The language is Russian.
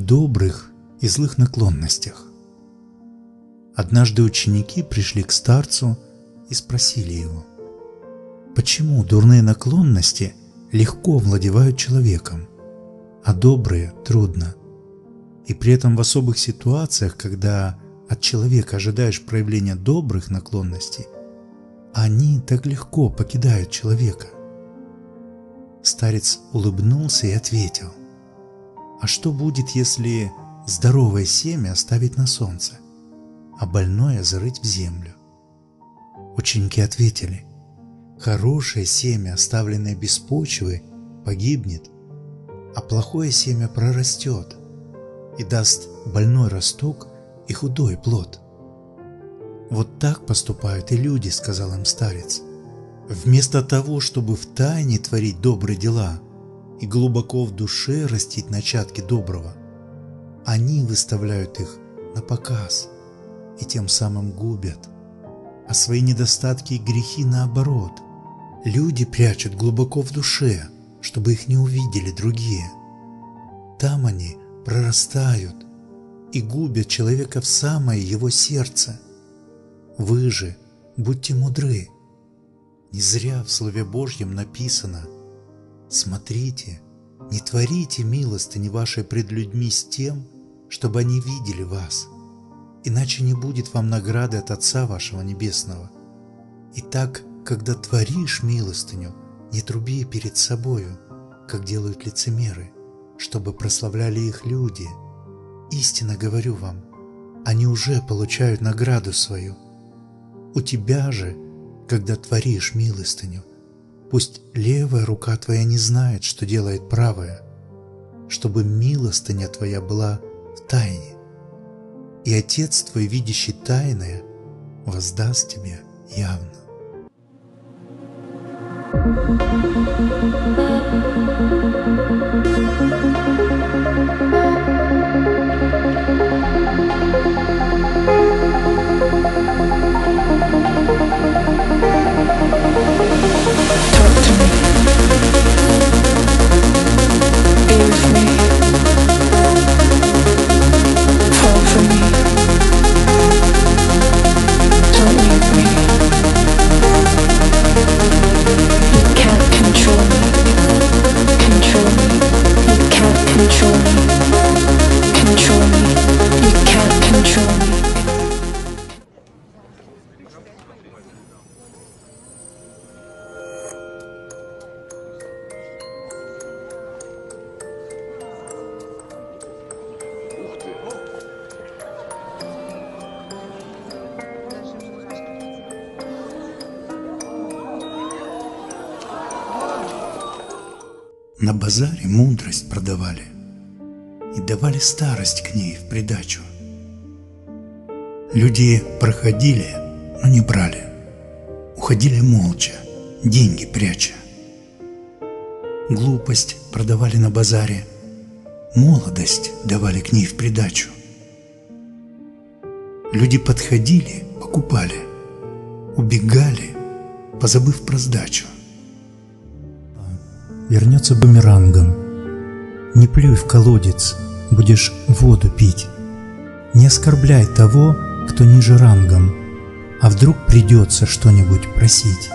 добрых и злых наклонностях. Однажды ученики пришли к старцу и спросили его: почему дурные наклонности легко владевают человеком, а добрые трудно? И при этом в особых ситуациях, когда от человека ожидаешь проявления добрых наклонностей, они так легко покидают человека. Старец улыбнулся и ответил: а что будет, если здоровое семя оставить на солнце, а больное зарыть в землю? Ученики ответили: хорошее семя, оставленное без почвы, погибнет, а плохое семя прорастет и даст больной росток и худой плод. Вот так поступают и люди, сказал им старец. Вместо того, чтобы втайне творить добрые дела и глубоко в душе растить начатки доброго, они выставляют их на показ и тем самым губят. А свои недостатки и грехи наоборот. Люди прячут глубоко в душе, чтобы их не увидели другие. Там они прорастают и губят человека в самое его сердце. Вы же будьте мудры. Не зря в Слове Божьем написано: смотрите, не творите милостыни вашей пред людьми с тем, чтобы они видели вас, иначе не будет вам награды от Отца вашего Небесного. Итак, когда творишь милостыню, не труби перед собою, как делают лицемеры, чтобы прославляли их люди. Истинно говорю вам, они уже получают награду свою. У тебя же, когда творишь милостыню, пусть левая рука твоя не знает, что делает правая, чтобы милостыня твоя была в тайне, и Отец твой, видящий тайное, воздаст тебе явно. На базаре мудрость продавали и давали старость к ней в придачу. Люди проходили, но не брали, уходили молча, деньги пряча. Глупость продавали на базаре, молодость давали к ней в придачу. Люди подходили, покупали, убегали, позабыв про сдачу. Вернется бумерангом. Не плюй в колодец, будешь воду пить. Не оскорбляй того, кто ниже рангом, а вдруг придется что-нибудь просить.